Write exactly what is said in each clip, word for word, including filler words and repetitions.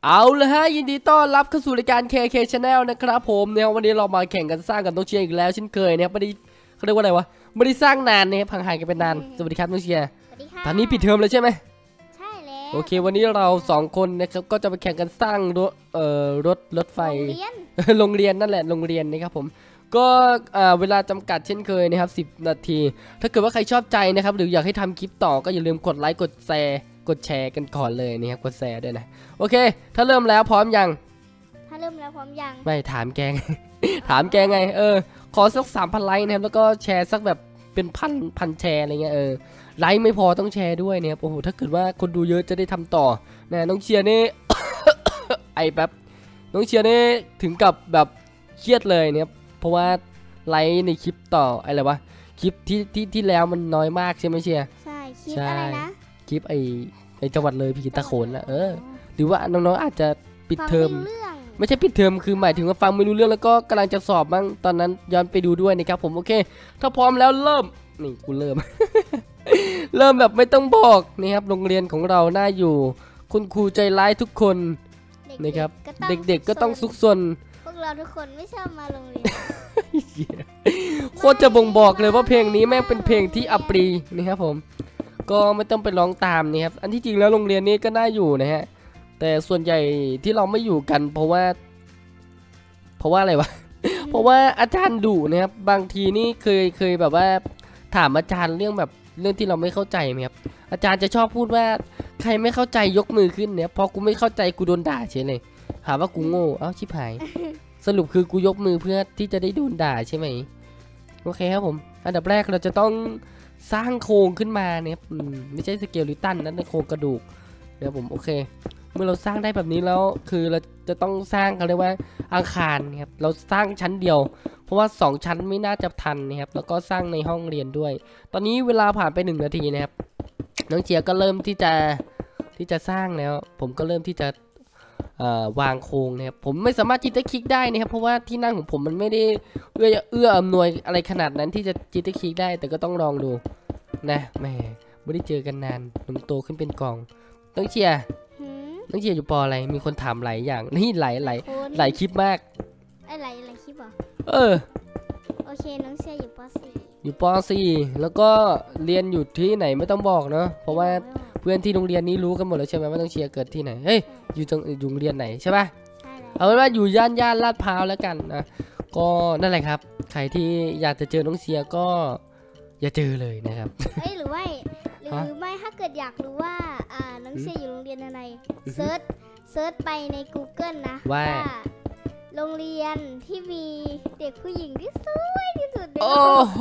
เอาเลยฮะยินดีต้อนรับเข้าสู่รายการ เค เค Channel นะครับผมเนี่ยวันนี้เรามาแข่งกันสร้างกับน้องเชียร์อีกแล้วเช่นเคยเนี่ยไม่ได้เขาเรียกว่าอะไรวะไม่ได้สร้างนานเนี่ยพังหายกันเป็นนานสวัสดีครับน้องเชียร์ตอนนี้ปิดเทอมเลยใช่ไหมใช่แล้วโอเควันนี้เราสองคนนะครับก็จะไปแข่งกันสร้างรถเอ่อรถรถไฟโรงเรียนนั่นแหละโรงเรียนนะครับผมก็เวลาจำกัดเช่นเคยนะครับสิบนาทีถ้าเกิดว่าใครชอบใจนะครับหรืออยากให้ทำคลิปต่อก็อย่าลืมกดไลค์กดแชร์กดแชร์กันก่อนเลยนี่ครับกดแชร์ด้วยนะโอเคถ้าเริ่มแล้วพร้อมยังถ้าเริ่มแล้วพร้อมยังไม่ถามแกง ถามแกไงเออขอสักสามพันไลค์นะครับแล้วก็แชร์สักแบบเป็นพันพันแชร์อะไรเงี้ยเออไลค์ไม่พอต้องแชร์ด้วยเนี่ยโอ้โหถ้าเกิดว่าคนดูเยอะจะได้ทำต่อนะน้องเชียร์นี่ ไอแบบน้องเชียร์นี่ถึงกับแบบเครียดเลยเนี่ยเพราะว่าไลค์ในคลิปต่ออะไรวะคลิปที่ที่ที่แล้วมันน้อยมากใช่ไหมเชียร์ใช่คลิปอะไรนะคลิปไอไอจังหวัดเลยพี่ตะโขนละเออหรือว่าน้องๆอาจจะปิดเทอมไม่ใช่ปิดเทอมคือหมายถึงว่าฟังไม่รู้เรื่องแล้วก็กำลังจะสอบบ้างตอนนั้นย้อนไปดูด้วยนะครับผมโอเคถ้าพร้อมแล้วเริ่มนี่กูเริ่ม เริ่มแบบไม่ต้องบอกนี่ครับโรงเรียนของเราน่าอยู่คุณครูใจร้ายทุกคนนะครับเด็กๆก็ต้องซุกซนพวกเราทุกคนไม่ชอบมาโรงเรียนโคตรจะบ่งบอกเลยว่าเพลงนี้แม่งเป็นเพลงที่อัปรีนะครับผมก็ไม่ต้องไปร้องตามนี่ครับอันที่จริงแล้วโรงเรียนนี้ก็น่าอยู่นะฮะแต่ส่วนใหญ่ที่เราไม่อยู่กันเพราะว่าเพราะว่าอะไรวะ เพราะว่าอาจารย์ดุนะครับบางทีนี่เคยเคยแบบว่าถามอาจารย์เรื่องแบบเรื่องที่เราไม่เข้าใจไหมครับอาจารย์จะชอบพูดว่าใครไม่เข้าใจยกมือขึ้นเนี่ยพอกูไม่เข้าใจกูโดนด่าเฉยเลยหาว่ากูโง่เอ้าชิบหาย สรุปคือกูยกมือเพื่อที่จะได้โดนด่าใช่ไหมโอเคครับผมอันดับแรกเราจะต้องสร้างโครงขึ้นมาเนี่ยไม่ใช่สเกลิตันนั่นเป็นโครงกระดูกเดี๋ยวผมโอเคเมื่อเราสร้างได้แบบนี้แล้วคือเราจะต้องสร้างเขาเรียกว่าอาคารนะครับเราสร้างชั้นเดียวเพราะว่าสองชั้นไม่น่าจะทันนะครับแล้วก็สร้างในห้องเรียนด้วยตอนนี้เวลาผ่านไปหนึ่งนาทีนะครับน้องเจียก็เริ่มที่จะที่จะสร้างแล้วผมก็เริ่มที่จะวางโครงนะครับผมไม่สามารถจิตเตอร์คลิกได้นะครับเพราะว่าที่นั่งของผมมันไม่ได้เอื้อเอื้ออำนวยอะไรขนาดนั้นที่จะจิตเตอร์คลิกได้แต่ก็ต้องลองดูนะแหมไม่ได้เจอกันนานผมโตขึ้นเป็นกองน้องเชียร์น้องเชียร์อยู่ปออะไรมีคนถามหลายอย่างนี่หลายหลายหลายคลิปมากไอ้หลายหลายคลิปเหรอเออโอเคน้องเชียร์อยู่ปอสี่อยู่ปอสี่แล้วก็เรียนอยู่ที่ไหนไม่ต้องบอกเนาะเพราะว่าเพื่อนที่โรงเรียนนี้รู้กันหมดแล้วใช่ไหมว่าต้องเชียร์เกิดที่ไหนเฮ้ยอยู่ตรงอยู่โรงเรียนไหนใช่ป่ะเอาเป็นว่าอยู่ย่านย่านลาดพร้าวแล้วกันนะก็นั่นแหละครับใครที่อยากจะเจอน้องเชียร์ก็อย่าเจอเลยนะครับเฮ้ยหรือว่าหรือไม่ถ้าเกิดอยากรู้ว่าอ่าน้องเชียร์อยู่โรงเรียนอะไรเซิร์ชเซิร์ชไปใน กูเกิล นะว่าโรงเรียนที่มีเด็กผู้หญิงที่สวยที่สุดโอ้โห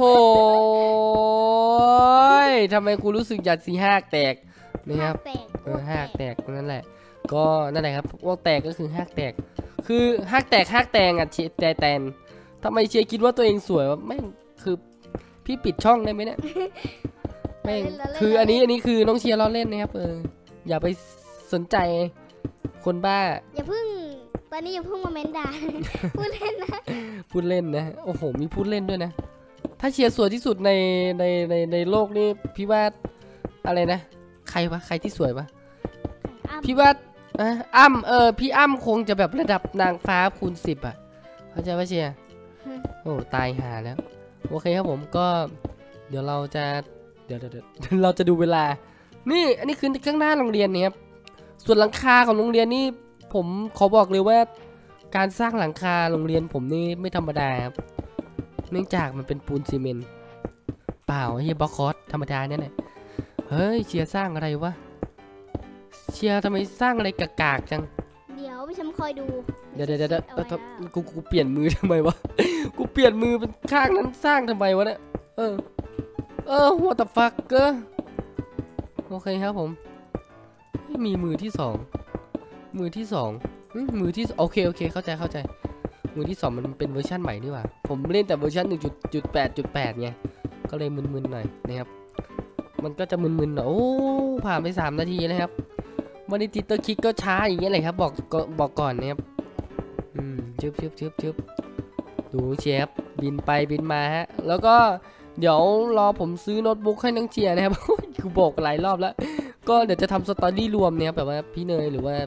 ทำไมกูรู้สึกอยากสีหักแตกนะครับเออหักแตกนั่นแหละก็นั่นแหละครับว่าแตกก็คือหักแตกคือหักแตกหักแตงอ่ะเชียร์แต่แตนทำไมเชียร์คิดว่าตัวเองสวยวะแม่งคือพี่ปิดช่องได้ไหมเนี่ยแม่งคืออันนี้อันนี้คือน้องเชียร์ล้อเล่นนะครับเอออย่าไปสนใจคนบ้าอย่าเพิ่งตอนนี้อย่าเพิ่งมาเม้นด่าพูดเล่นนะพูดเล่นนะโอ้โหมีพูดเล่นด้วยนะถ้าเชียร์สวยที่สุดในในในในโลกนี่พี่ว่าอะไรนะใครวะใครที่สวยวะพี่ว่าอ้ำเออพี่อ้ำคงจะแบบระดับนางฟ้าคูณสิบอ่ะเข้าใจป่ะเชียร์โอ้ตายหาแล้วโอเคครับผมก็เดี๋ยวเราจะเดี๋ยวเดี๋ยวเราจะดูเวลานี่อันนี้คือข้างหน้าโรงเรียนเนี่ยครับส่วนหลังคาของโรงเรียนนี่ผมขอบอกเลยว่าการสร้างหลังคาโรงเรียนผมนี่ไม่ธรรมดาครับเนื่องจากมันเป็นปูนซีเมนต์เปล่าเฮียบล็อกคอสธรรมดาเนี่ยแหละเฮ้ยเชียร์สร้างอะไรวะเชียร์ทำไมสร้างอะไรกากๆจังเดี๋ยวพี่ฉันคอยดูเดี๋ยวเดี๋ยวเดี๋ยวกูกูเปลี่ยนมือทำไมวะกูเปลี่ยนมือเป็นข้างนั้นสร้างทำไมวะเนี่ยเออเออ what the fuck เกอโอเคครับผมมีมือที่สองมือที่สองมือที่โอเคโอเคเข้าใจเข้าใจมือที่สองมันเป็นเวอร์ชันใหม่นี่หว่าผมเล่นแต่เวอร์ชันหนึ่งจุดแปดจุดแปดไงก็เลยมึนๆหน่อยนะครับมันก็จะมึนๆหน่อยโอ้ผ่านไปสามนาทีนะครับวันนี้ติเตอร์คิกก็ช้าอย่างเงี้ยเลยครับบอกบอกก่อนนะครับอืมชึบชึบชึบชึบดูเชฟบินไปบินมาฮะแล้วก็เดี๋ยวรอผมซื้อโน้ตบุ๊กให้น้องเชียร์นะครับกูบอกหลายรอบแล้วก็เดี๋ยวจะทำสตอรี่รวมเนี่ยแบบว่าพี่เนยหรือว่า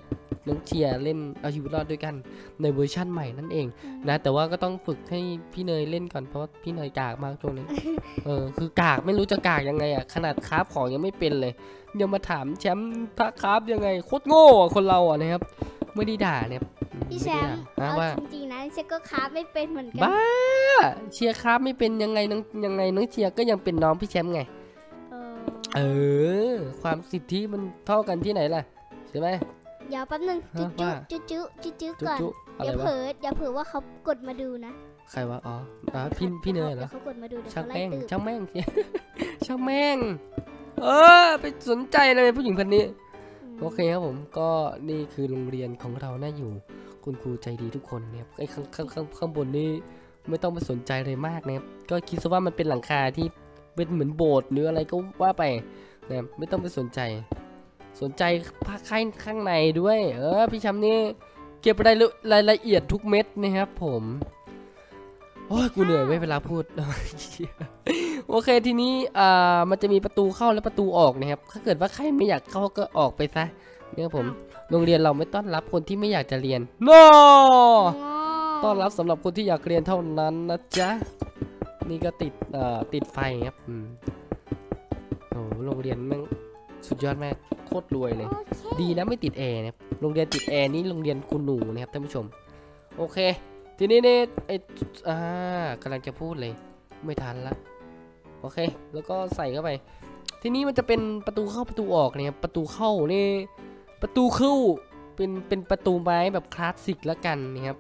น้องเชียร์เล่นเอาชีวิตรอดด้วยกันในเวอร์ชั่นใหม่นั่นเองนะแต่ว่าก็ต้องฝึกให้พี่เนยเล่นก่อนเพราะว่าพี่เนยกากมากช่วงนี้ เออคือกากไม่รู้จะกากยังไงอ่ะขนาดคราฟของยังไม่เป็นเลยเดี๋ยวมาถามแชมป์ถ้าคราฟยังไงโคตรโง่คนเราอ่ะนะครับไม่ได้ด่าเนี่ยพี่แชมป์เอาจริงๆนะเชียร์ก็คราฟไม่เป็นเหมือนกันบ้าเชียร์คราฟไม่เป็นยังไงน้องยังไงน้องเชียร์ก็ยังเป็นน้องพี่แชมป์ไงเออความสิทธิมันเท่ากันที่ไหนล่ะใช่ไหมเดี๋ยวแป๊บนึงจุ๊จุ๊จุ๊จุ๊จุ๊ก่อนอย่าเผลออย่าเผลอว่าเขากดมาดูนะใครวะอ๋ออ๋อพี่พี่เนยเหรอเขากดมาดูช่างแม่งช่างแม่งช่างแม่งเออไปสนใจเลยผู้หญิงคนนี้โอเคครับผมก็นี่คือโรงเรียนของเราน่าอยู่คุณครูใจดีทุกคนเนี่ยไอ้ข้างข้างข้างข้างบนนี่ไม่ต้องไปสนใจเลยมากนะครับก็คิดซะว่ามันเป็นหลังคาที่เป็นเหมือนโบสถ์หรืออะไรก็ว่าไปนะไม่ต้องไปสนใจสนใจภาคข้างในด้วยเออพี่แชมป์นี่เก็บรายรายละเอียดทุกเม็ดนะครับผมโอ้ยกูเหนื่อยเวลาพูดโอเคทีนี้อ่ามันจะมีประตูเข้าและประตูออกนะครับถ้าเกิดว่าใครไม่อยากเข้าก็ออกไปซะเนี่ยผมโรงเรียนเราไม่ต้อนรับคนที่ไม่อยากจะเรียน no ต้อนรับสำหรับคนที่อยากเรียนเท่านั้นนะจ๊ะนี่ก็ติดอ่าติดไฟครับอืมโอ้โรงเรียนแม่งสุดยอดมากโคตรรวยเลย okay. ดีนะไม่ติดแอร์นะโรงเรียนติดแอร์นี่โรงเรียนคุณหนูนะครับท่านผู้ชมโอเคทีนี้เนี่ยไออ่ากำลังจะพูดเลยไม่ทันละโอเคแล้วก็ใส่เข้าไปทีนี้มันจะเป็นประตูเข้าประตูออกเนี่ยประตูเข้านี่ประตูเข้าเป็นเป็นประตูไม้แบบคลาสสิกแล้วกันนะครับ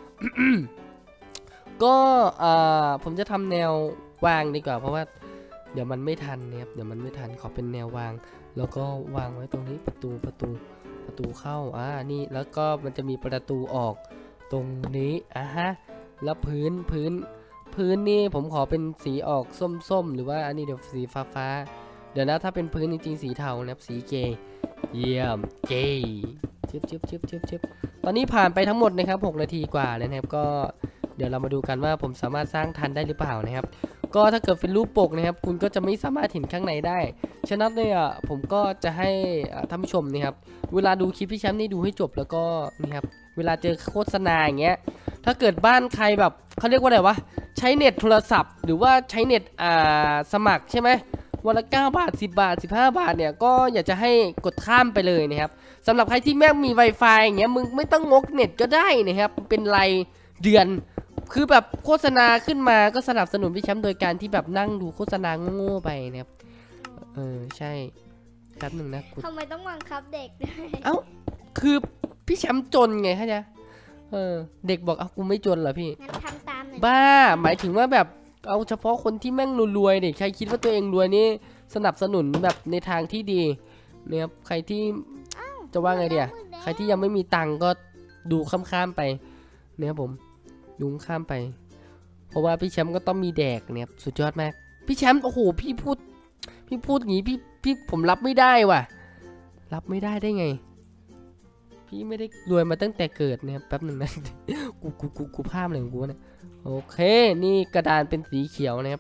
ก็อ่าผมจะทำแนววางดีกว่าเพราะว่าเดี๋ยวมันไม่ทันนะครับเดี๋ยวมันไม่ทันขอเป็นแนววางแล้วก็วางไว้ตรงนี้ประตูประตูประตูเข้าอ่านี่แล้วก็มันจะมีประตูออกตรงนี้อ่ะฮะแล้วพื้นพื้นพื้นนี่ผมขอเป็นสีออกส้มๆหรือว่าอันนี้เดี๋ยวสีฟ้าๆเดี๋ยวนะถ้าเป็นพื้นจริงๆสีเทานะครับสีเกย์เยี่ยมเกย์ชิบชิบชิบชิบชิบตอนนี้ผ่านไปทั้งหมดนะครับหกนาทีกว่าแล้วนะครับก็เดี๋ยวเรามาดูกันว่าผมสามารถสร้างทันได้หรือเปล่านะครับก็ถ้าเกิดเป็นรูปปกนะครับคุณก็จะไม่สามารถเห็นข้างในได้ฉะนั้นเนี่ยผมก็จะให้ท่านผู้ชมนะครับเวลาดูคลิปพี่แชมป์นี่ดูให้จบแล้วก็นี่ครับเวลาเจอโฆษณาอย่างเงี้ยถ้าเกิดบ้านใครแบบเขาเรียกว่าอะไรวะใช้เน็ตโทรศัพท์หรือว่าใช้เน็ตอ่าสมัครใช่ไหมวันละเก้าบาทสิบบาทสิบห้าบาทเนี่ยก็อยากจะให้กดข้ามไปเลยนะครับสำหรับใครที่แม่งมี Wi-Fi อย่างเงี้ยมึงไม่ต้องงกเน็ตก็ได้นะครับเป็นรายเดือนคือแบบโฆษณาขึ้นมาก็สนับสนุนพี่แชมป์โดยการที่แบบนั่งดูโฆษณาโง่ๆไปนะครับเออใช่แป๊บหนึ่งนะทำไมต้องบังคับเด็กด้วยเอ้าคือพี่แชมป์จนไงฮะจ๊ะเออเด็กบอกเอากูไม่จนเหรอพี่ทำตามเลยบ้าหมายถึงว่าแบบเอาเฉพาะคนที่แม่งรวยๆเด็กใครคิดว่าตัวเองรวยนี่สนับสนุนแบบในทางที่ดีนะครับใครที่จะว่าไงเดียใครที่ยังไม่มีตังก็ดูข้ามๆไปนะครับผมดูข้ามไปเพราะว่าพี่แชมป์ก็ต้องมีแดกเนี่ยสุดยอดมากพี่แชมป์โอ้โหพี่พูดพี่พูดงี้พี่พี่ผมรับไม่ได้ว่ะรับไม่ได้ได้ไงพี่ไม่ได้รวยมาตั้งแต่เกิดเนี่ยแป๊บหนึ่งนะกูกูกูกูภาพอะไรของกูเนี่ยโอเคนี่กระดานเป็นสีเขียวนะครับ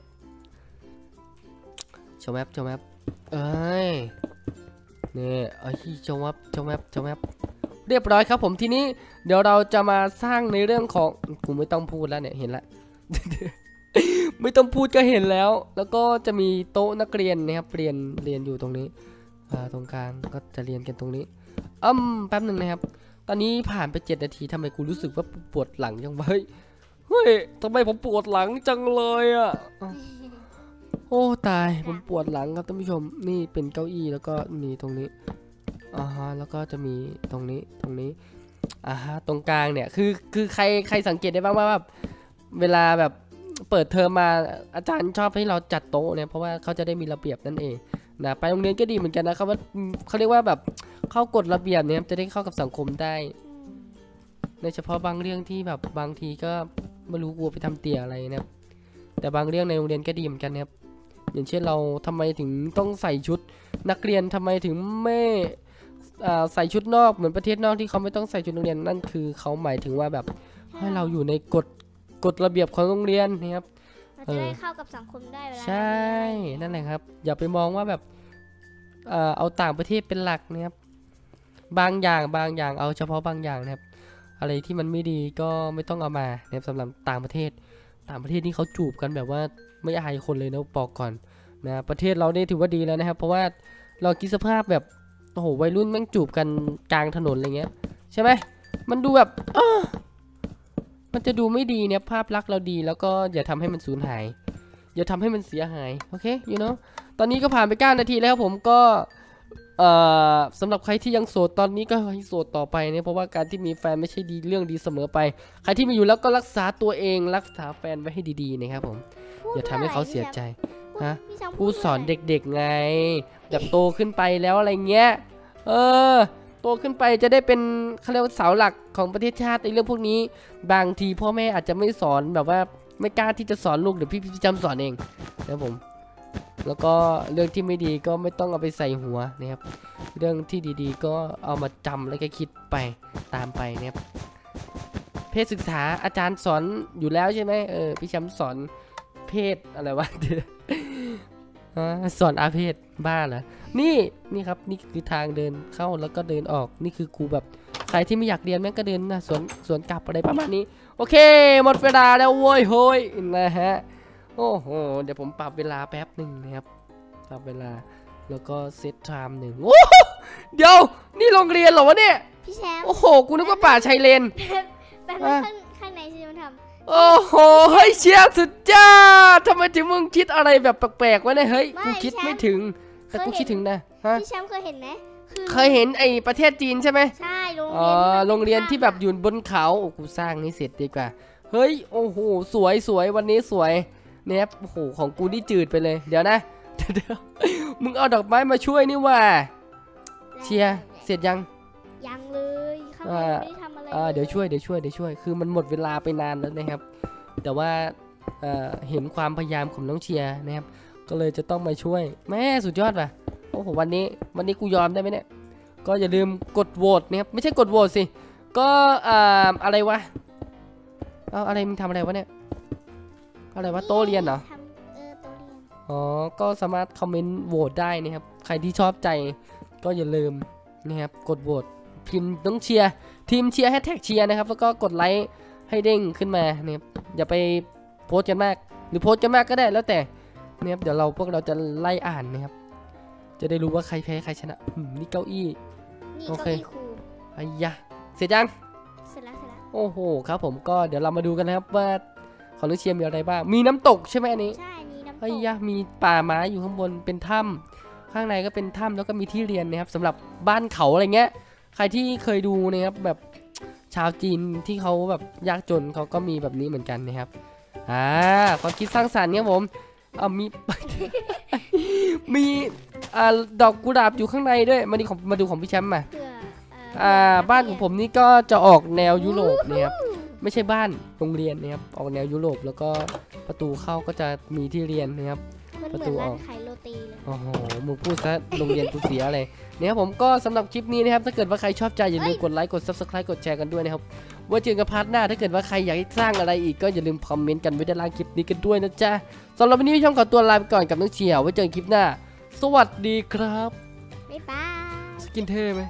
ชมแอปชมแอปเอ้ยนี่ไอ้ที่ชมแอปชมแอปชมแอปเรียบร้อยครับผมทีนี้เดี๋ยวเราจะมาสร้างในเรื่องของกูไม่ต้องพูดแล้วเนี่ยเห็นละ ไม่ต้องพูดก็เห็นแล้วแล้วก็จะมีโต๊ะนักเรียนนะครับเรียนเรียนอยู่ตรงนี้อ่าตรงกลางก็จะเรียนกันตรงนี้อืมแป๊บหนึ่งนะครับตอนนี้ผ่านไปเจ็ดนาทีทำไมกูรู้สึกว่าปวดหลังจังเฮ้ยเฮ้ยทำไมผมปวดหลังจังเลยอ่ะโอ้ตายผมปวดหลังครับท่านผู้ชมนี่เป็นเก้าอี้แล้วก็มีตรงนี้อ่าฮะแล้วก็จะมีตรงนี้ตรงนี้อ่าฮะตรงกลางเนี่ยคือคือใครใครสังเกตได้บ้างว่าแบบเวลาแบบเปิดเทอมมาอาจารย์ชอบให้เราจัดโต๊ะเนี่ยเพราะว่าเขาจะได้มีระเบียบนั่นเองนะไปโรงเรียนก็ดีเหมือนกันนะครับว่าเขาเรียกว่าแบบเข้ากฎระเบียบเนี่ยจะได้เข้ากับสังคมได้ในเฉพาะบางเรื่องที่แบบบางทีก็ไม่รู้กลัวไปทำเตี่ยอะไรนะครับแต่บางเรื่องในโรงเรียนก็ดีเหมือนกันนะครับอย่างเช่นเราทำไมถึงต้องใส่ชุดนักเรียนทำไมถึงไม่ใส่ชุดนอกเหมือนประเทศนอกที่เขาไม่ต้องใส่ชุดนักเรียนนั่นคือเขาหมายถึงว่าแบบให้เราอยู่ในกฎกฎระเบียบของโรงเรียนนะครับเราจะได้เข้ากับสังคมได้เวลาใช่นั่นแหละครับอย่าไปมองว่าแบบเอาต่างประเทศเป็นหลักนะครับบางอย่างบางอย่างเอาเฉพาะบางอย่างนะครับอะไรที่มันไม่ดีก็ไม่ต้องเอามานะครับสำหรับต่างประเทศต่างประเทศนี่เขาจูบกันแบบว่าไม่อายคนเลยนะบอกก่อนนะประเทศเราเนี่ยถือว่าดีแล้วนะครับเพราะว่าเราคิดสภาพแบบโอ้โหวัยรุ่นแม่งจูบกันกลางถนนอะไรเงี้ยใช่ไหมมันดูแบบมันจะดูไม่ดีเนี่ยภาพลักษณ์เราดีแล้วก็อย่าทำให้มันสูญหายอย่าทำให้มันเสียหายโอเค you know ตอนนี้ก็ผ่านไปเก้านาทีแล้วครับผมก็เอ่อสำหรับใครที่ยังโสดตอนนี้ก็ให้โสดต่อไปเนี่ยเพราะว่าการที่มีแฟนไม่ใช่ดีเรื่องดีเสมอไปใครที่มีอยู่แล้วก็รักษาตัวเองรักษาแฟนไว้ให้ดีๆนะครับผมอย่าทำให้เขาเสียใจฮะผู้สอนเด็กๆไงแบบโตขึ้นไปแล้วอะไรเงี้ยเออโตขึ้นไปจะได้เป็นเขาเรียกว่าเสาหลักของประเทศชาติในเรื่องพวกนี้บางทีพ่อแม่อาจจะไม่สอนแบบว่าไม่กล้าที่จะสอนลูกเดี๋ยวพี่พี่จำสอนเองนะผมแล้วก็เรื่องที่ไม่ดีก็ไม่ต้องเอาไปใส่หัวนะครับเรื่องที่ดีๆก็เอามาจำแล้วก็คิดไปตามไปนะครับเพศศึกษาอาจารย์สอนอยู่แล้วใช่ไหมเออพี่แชมป์สอนเพศอะไรวะ สอนอาเพศบ้าเหรอนี่นี่ครับนี่คือทางเดินเข้าแล้วก็เดินออกนี่คือครูแบบใครที่ไม่อยากเรียนแม่งก็เดินนะสวนสวนกลับอะไรประมาณนี้โอเคหมดเวลาแล้วโว้ยโฮยนะฮะโอ้โหเดี๋ยวผมปรับเวลาแป๊บหนึ่งนะครับปรับเวลาแล้วก็เซตไทม์หนึ่งโอ้เดี๋ยวนี่โรงเรียนเหรอวะเนี่ยพี่แชมป์โอ้โหกูนึกว่าป่าชายเลนแต่ข้างข้างในที่มันทำโอ้โหเฮ้ยเชียร์สุดยอดทำไมถึงมึงคิดอะไรแบบแปลกๆวะเนี่ยเฮ้ยกูคิดไม่ถึงแต่กูคิดถึงนะฮะพี่แชมป์เคยเห็นไหมเคยเห็นไอ้ประเทศจีนใช่ไหมใช่โรงเรียนโรงเรียนที่แบบอยู่บนเขาโอ้กูสร้างนี่เสร็จดีกว่าเฮ้ยโอ้โหสวยสวยวันนี้สวยเนี่ยโอ้โหของกูนี่จืดไปเลยเดี๋ยวนะเดี๋ยวมึงเอาดอกไม้มาช่วยนี่ว่าเชียร์เสร็จยังยังเลยข้างในไม่ได้ทำอะไรเดี๋ยวช่วยเดี๋ยวช่วยเดี๋ยวช่วยคือมันหมดเวลาไปนานแล้วนะครับแต่ว่าเห็นความพยายามของน้องเชียร์นะครับก็เลยจะต้องมาช่วยแม่สุดยอดว่ะโอ้โหวันนี้วันนี้กูยอมได้ไหมเนี่ยก็อย่าลืมกดโหวตนะครับไม่ใช่กดโหวตสิก็อะไรวะเอาอะไรมึงทำอะไรวะเนี่ยอะไรวะโต๊ะเรียนเหรออ๋อก็สามารถคอมเมนต์โหวตได้นะครับใครที่ชอบใจก็อย่าลืมนะครับกดโหวตพิมพ์ต้องเชียร์ทีมเชียร์แฮชแท็กเชียร์นะครับแล้วก็กดไลค์ให้เด้งขึ้นมานะครับอย่าไปโพสต์กันมากหรือโพสต์กันมากก็ได้แล้วแต่นะครับเดี๋ยวเราพวกเราจะไล่อ่านนะครับจะได้รู้ว่าใครแพ้ใครชนะนี่เก้าอี้โอเคไอ้ยะเสร็จยังเสร็จแล้วเสร็จแล้วโอ้โหครับผมก็เดี๋ยวเรามาดูกันนะครับว่าของลูกเชียร์มีอะไรบ้างมีน้ำตกใช่ไหมอันนี้ใช่มีน้ำตกไอ้ยะมีป่าไม้อยู่ข้างบนเป็นถ้ำข้างในก็เป็นถ้ำแล้วก็มีที่เรียนนะครับสำหรับบ้านเขาอะไรเงี้ยใครที่เคยดูนะครับแบบชาวจีนที่เขาแบบยากจนเขาก็มีแบบนี้เหมือนกันนะครับอ่าความคิดสร้างสรรค์เนี่ยผมเอามี มีอ่าดอกกุหลาบอยู่ข้างในด้วยมาดูของมาดูของพี่แชมป์มาอ่าบ้านของผมนี่ก็จะออกแนวยุโรปนะครับไม่ใช่บ้านโรงเรียนนะครับออกแนวยุโรปแล้วก็ประตูเข้าก็จะมีที่เรียนนะครับประตูออกขายโรตีเลยโอ้โหมึงพูดซะโรงเรียนกูเสียอะไรเนี่ยผมก็สำหรับคลิปนี้นะครับถ้าเกิดว่าใครชอบใจอย่าลืมกดไลค์กด ซับสไครบ์ กดแชร์กันด้วยนะครับไว้เจอกันพาร์ทหน้าถ้าเกิดว่าใครอยากให้สร้างอะไรอีกก็อย่าลืมคอมเมนต์กันไว้ด้านล่างคลิปนี้กันด้วยนะจ๊ะสำหรับวันนี้พี่ช่องขอตัวลาไปก่อนกับน้องเชียร์ไว้เจอกันคลิปหน้าสวัสดีครับบ๊ายบายสกินเท่ไหม